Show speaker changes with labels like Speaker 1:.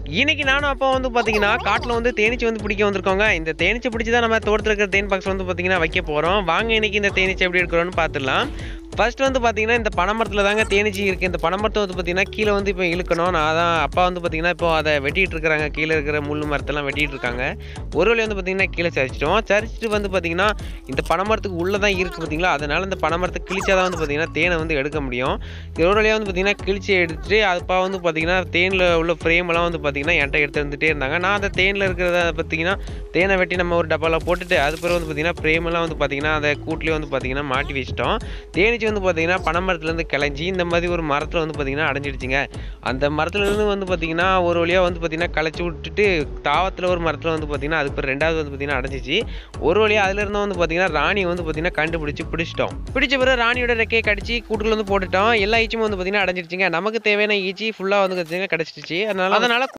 Speaker 1: இன்னைக்கு நானும் அப்பா வந்து பார்த்தீங்கன்னா, காட்டுல வந்து தேனீச்சை வந்து பிடிக்க வந்திருக்கோங்க. இந்த தேனீச்சை பிடிச்சு தான் நம்ம தோட்டத்துல இருக்கிற தேன் பாக்ஸ் வந்து பார்த்தீங்கன்னா வைக்க போறோம். வாங்க இன்னைக்கு இந்த தேனீச்சை எப்படி எடுக்கிறோம்னு பார்த்துடலாம். ஃபர்ஸ்ட் வந்து பார்த்தீங்கன்னா, இந்த பனை மரத்துல தாங்க தேனீச்சி இருக்கு. இந்த பனை மரத்த வந்து பார்த்தீங்கன்னா, கீழ வந்து இப்போ இழுக்கணும். நான் தான் அப்பா வந்து பார்த்தீங்கன்னா, இப்போ அத வெட்டிட்டு இருக்கிறாங்க. கீழ இருக்கிற முள்ளு மரத்தெல்லாம் வெட்டிட்டு இருக்காங்க. ஒரு வழி வந்து பார்த்தீங்கன்னா, கீழ சரிச்சுட்டோம். சரிச்சுட்டு வந்து பார்த்தீங்கன்னா, இந்த பனை மரத்துக்கு உள்ள தான் இருக்கு பார்த்தீங்களா, அதனால இந்த பனை மரத்த கிழிச்சா தான் வந்து பார்த்தீங்கன்னா, தேனை வந்து எடுக்க முடியும். இது ஒரு வழியா வந்து பார்த்தீங்கன்னா, கிழிச்சு எடுத்துட்டு அப்பா வந்து பார்த்தீங்கன்னா, தேன்ல உள்ள ஃப்ரேம் எல்லாம் வந்து பார்த்தீங்கன்னா, என்ட்ட எடுத்து வந்துட்டே இருந்தாங்க. நான் அந்த தேன்ல இருக்கிறத பார்த்தீங்கன்னா, தேனை வெட்டி நம்ம ஒரு டப்பால போட்டுட்டு, அது பிறகு வந்து பார்த்தீங்கன்னா, ஃப்ரேம் எல்லாம் வந்து பார்த்தீங்கன்னா, அத கூட்லயே வந்து பார்த்தீங்கன்னா, மாட்டி வச்சுட்டோம். தேனீச்சி வந்து பார்த்தீங்கன்னா, பனை மரத்துலேருந்து கிளஞ்சி இந்த மாதிரி ஒரு மரத்துல வந்து பார்த்தீங்கன்னா, அடைஞ்சிடுச்சுங்க. அந்த மரத்துலேருந்து வந்து பார்த்தீங்கன்னா, ஒரு வழியா வந்து பார்த்தீங்கன்னா, கழச்சி விட்டுட்டு தாவத்துல ஒரு மரத்துல வந்து பார்த்தீங்கன்னா, அதுக்கு பிறகு 2வது வந்து பார்த்தீங்கன்னா அடைஞ்சிச்சு. ஒரு வழியா அதுலேருந்து வந்து பார்த்தீங்கன்னா, ராணிய வந்து பார்த்தீங்கன்னா, கண்டுபிடிச்சு பிடிச்சிட்டோம். பிடிச்ச பிறகு ராணியோட ரெக்கைய கடிச்சு கூட்டுக்குள்ள வந்து போட்டுட்டோம். எல்லா ஈச்சும் வந்து பார்த்தீங்கன்னா, அடைஞ்சிடுச்சுங்க. நமக்கு தேவையான ஈச்சி ஃபுல்லா வந்து பார்த்தீங்கன்னா, கிடைச்சிடுச்சு. அதனால